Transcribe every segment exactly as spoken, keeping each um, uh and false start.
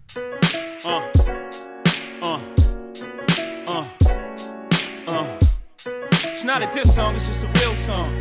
Uh, uh, uh, uh. It's not a diss song, it's just a real song.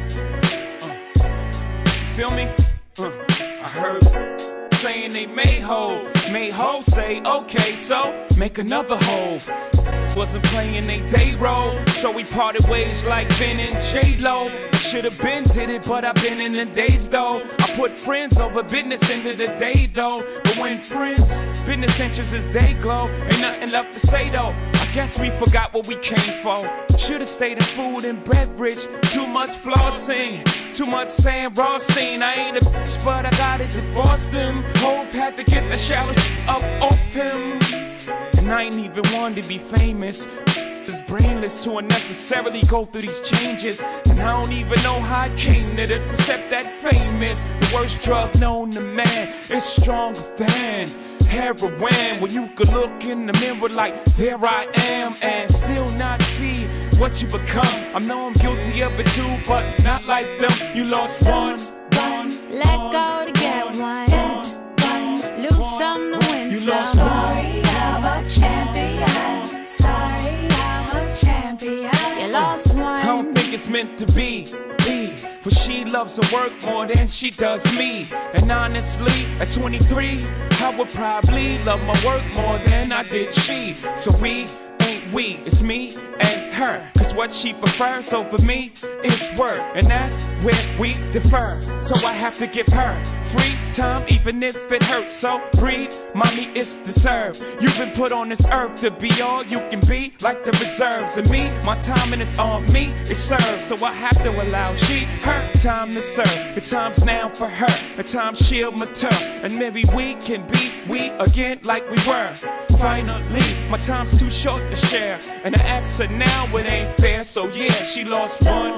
Uh, you feel me? Uh, I heard saying they made hoe, made hoe say, okay, so make another hoe. Wasn't playing they day role, so we parted ways like Ben and J-Lo. Should've been did it, but I've been in the days though. I put friends over business into the day though. But when friends, business interests is day glow, ain't nothing left to say though. I guess we forgot what we came for. Should've stayed in food and beverage. Too much flossing, too much saying Rothstein. I ain't a bitch, but I gotta divorce them. Hope had to get the shallow up off him. And I ain't even wanted to be famous. It's brainless to unnecessarily go through these changes. And I don't even know how I came to this, except that famous. The worst drug known to man is stronger than heroin. When you could look in the mirror like, there I am, and still not see what you become. I know I'm guilty of it too, but not like them. You lost one, one, let go to get one, one, lose some to win you some. lost Story of a champion, sorry I'm a champion. You lost one. I don't think it's meant to be, be. For she loves her work more than she does me. And honestly, at twenty-three, I would probably love my work more than I did she. So we ain't we, it's me and her. Cause what she prefers over me is work, and that's where we defer. So I have to give her free time even if it hurts. So breathe, mommy, it's deserved. You've been put on this earth to be all you can be, like the reserves. And me, my time and it's on me, it serves. So I have to allow she, her time to serve. The time's now for her, the time she'll mature, and maybe we can be we again like we were. Finally, my time's too short to share, and I ask her now it ain't fair. So yeah, she lost one,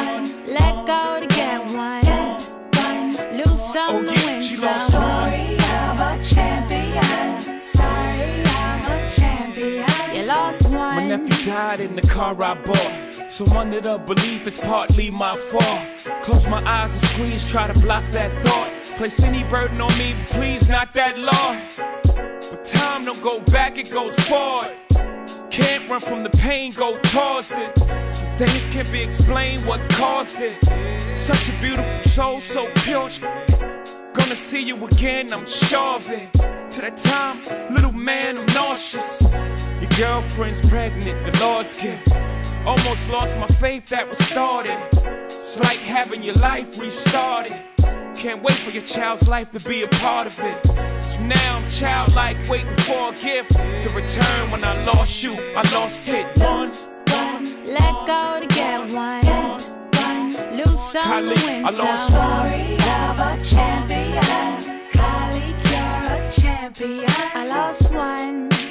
let go to get one, one, lose some oh to yeah, win she some. lost one. Story of a champion, sorry I'm a champion. You lost one. My nephew died in the car I bought, so I'm under the belief it's partly my fault. Close my eyes and squeeze, try to block that thought. Place any burden on me, please, not that law. But time don't go back, it goes forward. Can't run from the pain, go towards it. Some things can't be explained, what caused it. Such a beautiful soul, so pure. Gonna see you again, I'm sure of it. To that time, little man, I'm nauseous. Your girlfriend's pregnant, the Lord's gift. Almost lost my faith that was started. It's like having your life restarted. Can't wait for your child's life to be a part of it. So now I'm childlike, waiting for a gift to return. When I lost you, I lost it. Once, let go to get one, one, lose some Kylie, to win I some. lost Story of a champion, Kylie, you're a champion. I lost one.